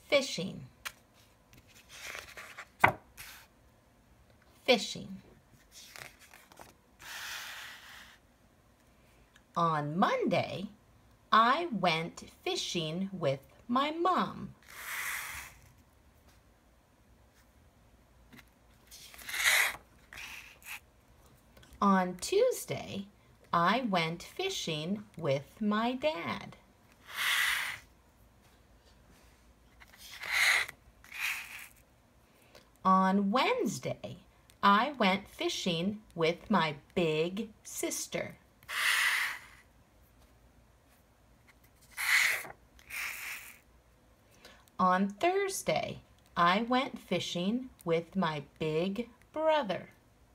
Fishing. Fishing. On Monday, I went fishing with my mom. On Tuesday, I went fishing with my dad. On Wednesday, I went fishing with my big sister. On Thursday, I went fishing with my big brother.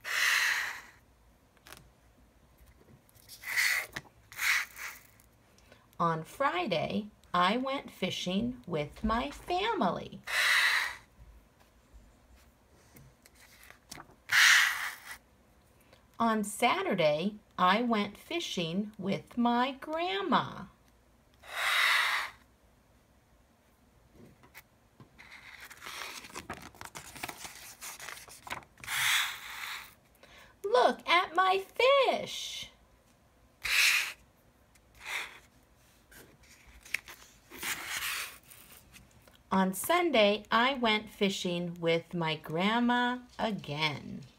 On Friday, I went fishing with my family. On Saturday, I went fishing with my grandma. Look at my fish! On Sunday, I went fishing with my grandma again.